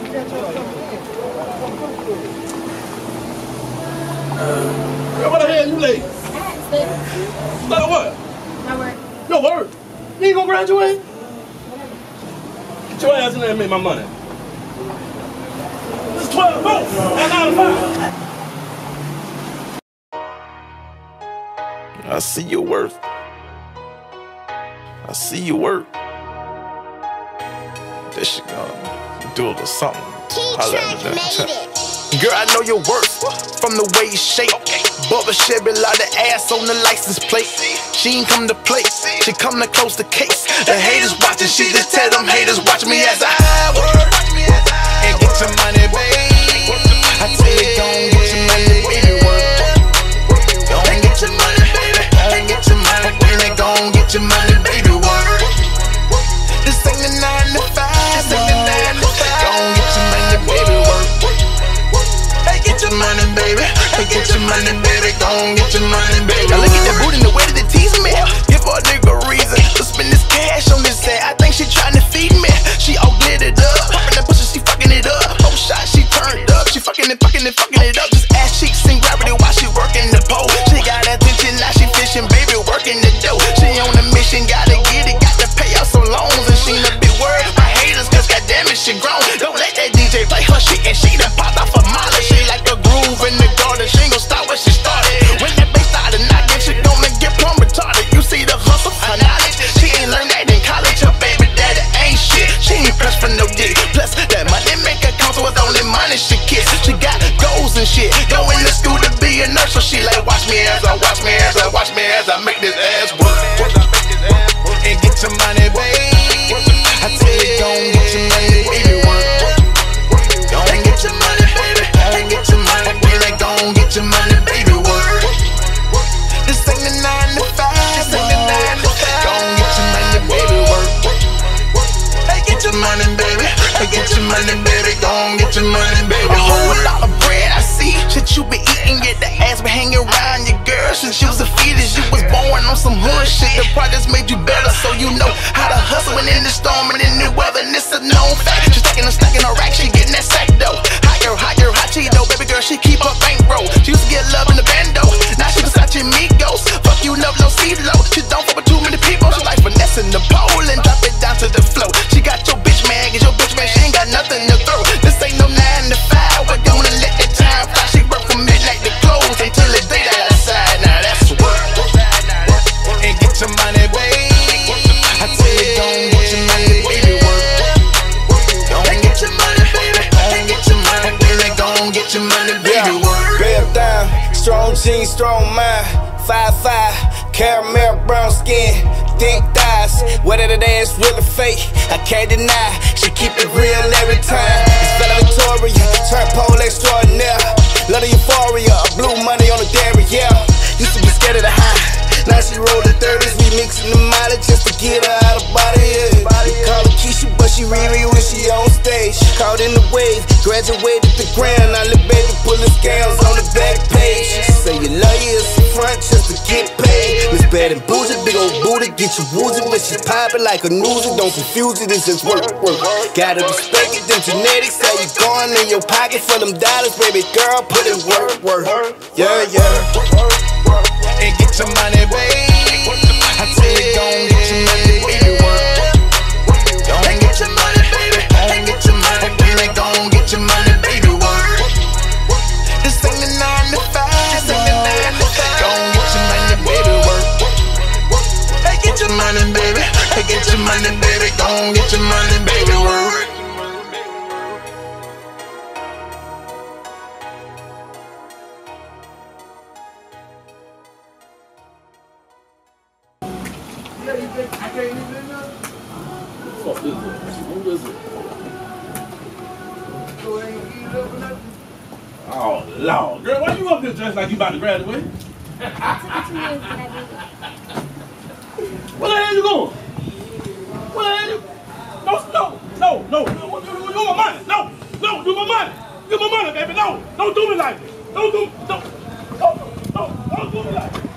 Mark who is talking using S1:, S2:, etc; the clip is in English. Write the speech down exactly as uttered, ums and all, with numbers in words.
S1: Girl, what the hell you late? Like what?
S2: My work.
S1: Your work? You ain't gonna graduate? Get your ass in there and make my money. This is twelve votes at nine to five.
S3: I see your worth. I see your work. This shit gonna do a little something.
S4: Keytrack made it.
S3: Girl, I know your worth from the way you shake. Bubba Chevy lot of ass on the license plate. She ain't come to play, she come to close the case. The haters watching, she just tell them haters watch me as I work and get your money, babe. I tell you, gon' get your money, baby, work. Gon' get your money, baby. Gon' get your money, baby. Gon' get your money, baby, work. This ain't the nine to five, this ain't the nine to five. Gon' get your money, baby, work. Get your money, baby. Hey, get your money, baby. Gon' get your money, baby. Now look at that booty and the way that it tease me. Give her a nigga reason to spend this cash on this ad. I think she tryna feed me. She all glittered up, poppin' that pussy, she fucking it up. Whole shot, she turned up. She fucking it, fucking it, fucking it up. Just ass cheeks and gravity while she working the pole. She got attention, now she fishing, baby, working the dough. She on a mission, gotta get it, got to pay out some loans, and she in a big word. My haters, cause goddamn it, she grown. Don't let that D J play her shit, and she done popped off a mile. She like a groove in the garden, she ain't gon' stop where she started. When that bass started knocking, she gonna get plumb retarded. You see the hustle, her knowledge, she ain't learned that in college. Her baby daddy ain't shit, she ain't pressed for no dick. Plus that money make her come, so it's only money she kiss. She got goals and shit, going to school to be a nurse, so she like watch me as I watch me as I watch me as I make this ass work and get your money, babe. I tell you, gon' get your money, baby, work. Gon' get your money, baby. Gon' get your money, baby. Gon' get your money, baby, work. This ain't the nine to five, this ain't the nine to five. Gon' get your money, baby, work. Hey, get your money, baby. Hey, get your money, baby. Gon' get your money, baby. A whole lot of bread I see. Shit you be eating, get the ass be hanging around your girl since you was a fetus. You was born on some hood shit. The projects made you better, so you know how to hustle. And in the storm and in the weather, and it's a known fact. She stacking and stacking her rack, she getting that sack though. Higher, higher, hot Cheeto, baby girl, she keep her bankroll. She used to get love in the bando, now she beside your Migos. Fuck you, love low, see low. She don't fuck with too many people. She like finessing the pole and drop it down to the floor. She got your bitch man, cause your bitch man, she ain't got nothing to throw. This ain't no nine to five, we're gonna let that time fly. She work from midnight to close until the day that outside. Now that's work. And get your money, babe. I tell you, gon' get your money, baby, work. Gon' get your money, baby. Gon' get your money, baby. Gon' get your money, baby, work.
S5: Bell down, strong jeans, strong mind. Five five, caramel brown skin, thick thighs. Whether that ass real or fake, I can't deny. She keep it real every time. It's Bella Victoria, turn pole extraordinaire. Love the euphoria, blue money on the dairy, yeah. Used to be scared of the high, now she rollin' thirties. We mixing the mileage just to get her out of body, yeah. We call her Keisha, but she Riri when she on stage. Caught in the wave, graduated the ground. Now the baby pullin' scales on the back page. Say you love you is the front just to get paid. Miss Bad and Bougie, big old booty, get you woozy. When she poppin' like a newsie, don't confuse it, it's just work, work. Gotta respect it, them genetics. How you going in your pocket for them dollars, baby girl? Put it work, work. Yeah, yeah.
S3: And get your money, babe. I tell you, gon' get your money, baby, work. Gon' get your money, baby. Gon' get your money, baby. Gon' get your money, baby, work. This ain't the nine to five, this ain't the nine to five. Gon' get your money, baby, work. Hey, get your money, baby. Hey, get your money, baby. Gon' get your money, baby, work.
S1: Fuck this bitch. Who is it? Oh, Lord. Girl, why you up here dressed like you about to graduate? Where the hell you going? Where the hell you? No, no, no, no. You, you, you my money. No, no, you my money. You my money, baby. No, don't do me like this. Don't do, don't, don't, don't, don't do me like this.